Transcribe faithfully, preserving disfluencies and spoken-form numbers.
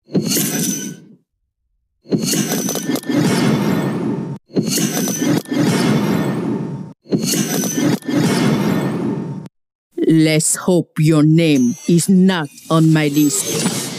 Let's hope your name is not on my list.